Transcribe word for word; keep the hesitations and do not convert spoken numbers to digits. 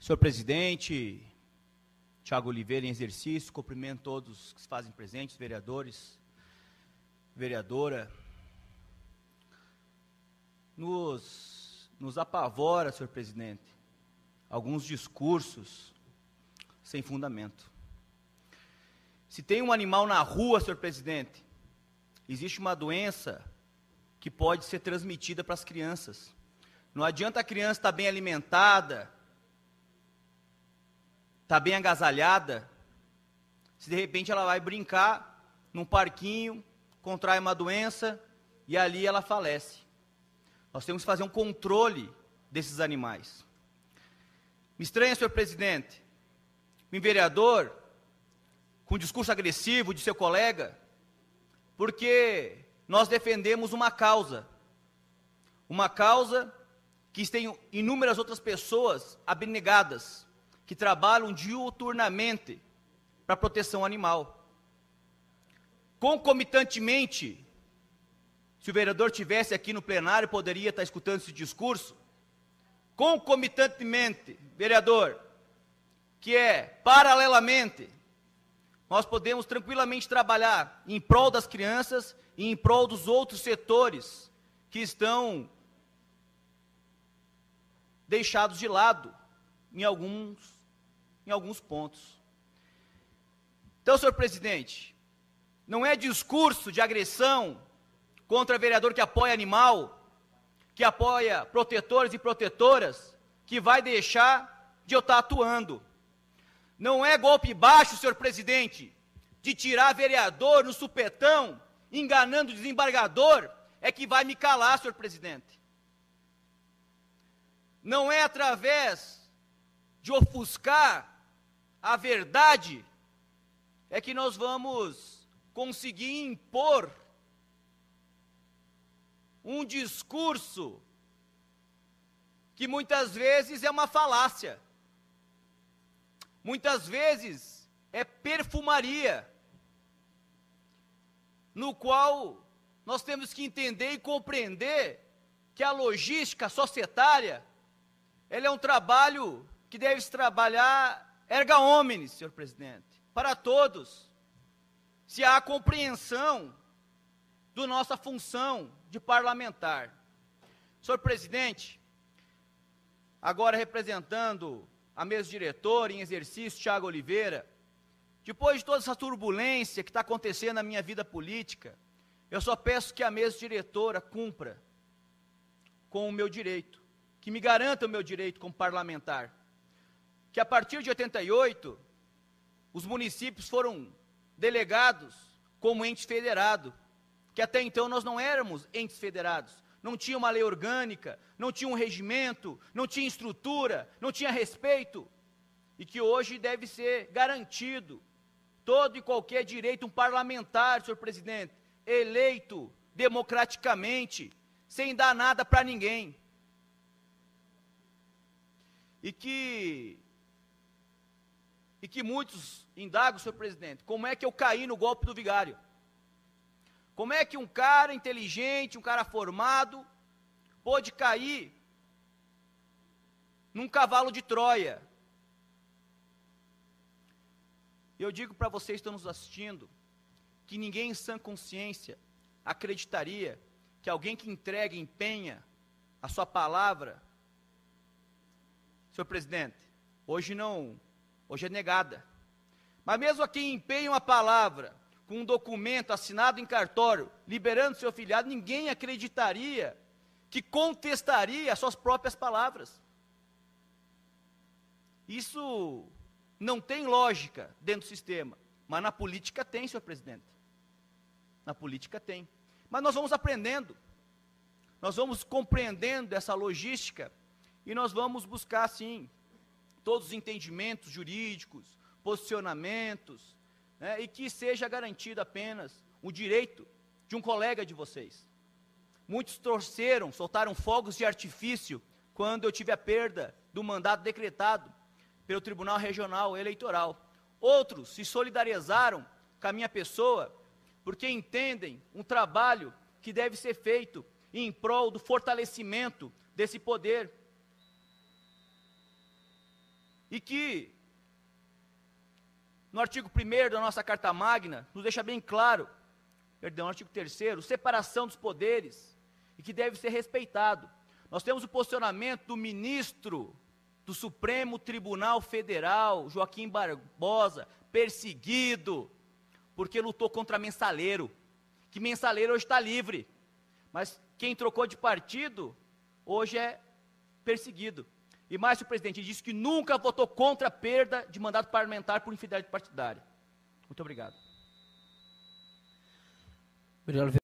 Senhor presidente, Thiago Oliveira em exercício, cumprimento todos que se fazem presentes, vereadores, vereadora. Nos, nos apavora, senhor presidente, alguns discursos sem fundamento. Se tem um animal na rua, senhor presidente, existe uma doença que pode ser transmitida para as crianças. Não adianta a criança estar bem alimentada, estar bem agasalhada, se de repente ela vai brincar num parquinho, contrai uma doença e ali ela falece. Nós temos que fazer um controle desses animais. Me estranha, senhor presidente, um vereador com discurso agressivo de seu colega, porque nós defendemos uma causa, uma causa que tem inúmeras outras pessoas abnegadas, que trabalham diuturnamente para a proteção animal. Concomitantemente, se o vereador tivesse aqui no plenário, poderia estar escutando esse discurso. Concomitantemente, vereador, que é paralelamente, nós podemos tranquilamente trabalhar em prol das crianças e em prol dos outros setores que estão deixados de lado em alguns, em alguns pontos. Então, senhor presidente, não é discurso de agressão contra vereador que apoia animal, que apoia protetores e protetoras, que vai deixar de eu estar atuando. Não é golpe baixo, senhor presidente, de tirar vereador no supetão, enganando o desembargador, é que vai me calar, senhor presidente. Não é através de ofuscar a verdade, é que nós vamos conseguir impor um discurso que muitas vezes é uma falácia, muitas vezes é perfumaria, no qual nós temos que entender e compreender que a logística societária, ela é um trabalho que deve se trabalhar erga omnes, senhor presidente, para todos, se há compreensão da nossa função de parlamentar. Senhor presidente, agora representando a mesa diretora em exercício, Thiago Oliveira, depois de toda essa turbulência que está acontecendo na minha vida política, eu só peço que a mesa diretora cumpra com o meu direito, que me garanta o meu direito como parlamentar, que a partir de oitenta e oito, os municípios foram delegados como ente federado, que até então nós não éramos entes federados, não tinha uma lei orgânica, não tinha um regimento, não tinha estrutura, não tinha respeito, e que hoje deve ser garantido todo e qualquer direito, um parlamentar, senhor presidente, eleito democraticamente, sem dar nada para ninguém. E que, e que muitos indagam, senhor presidente, como é que eu caí no golpe do vigário? Como é que um cara inteligente, um cara formado, pôde cair num cavalo de Troia? Eu digo para vocês que estão nos assistindo, que ninguém em sã consciência acreditaria que alguém que entrega e empenha a sua palavra, senhor presidente, hoje não, hoje é negada. Mas mesmo a quem empenha uma palavra, com um documento assinado em cartório, liberando seu afilhado, ninguém acreditaria que contestaria as suas próprias palavras. Isso não tem lógica dentro do sistema, mas na política tem, senhor presidente. Na política tem. Mas nós vamos aprendendo, nós vamos compreendendo essa logística e nós vamos buscar, sim, todos os entendimentos jurídicos, posicionamentos, né, e que seja garantido apenas o direito de um colega de vocês. Muitos torceram, soltaram fogos de artifício quando eu tive a perda do mandato decretado pelo Tribunal Regional Eleitoral. Outros se solidarizaram com a minha pessoa, porque entendem um trabalho que deve ser feito em prol do fortalecimento desse poder. e que, no artigo primeiro da nossa Carta Magna, nos deixa bem claro, perdão, no artigo terceiro, separação dos poderes, e que deve ser respeitado. Nós temos o posicionamento do ministro do Supremo Tribunal Federal, Joaquim Barbosa, perseguido, porque lutou contra mensaleiro, que mensaleiro hoje está livre, mas quem trocou de partido, hoje é perseguido. E mais, senhor presidente, disse que nunca votou contra a perda de mandato parlamentar por infidelidade partidária. Muito obrigado. Obrigado.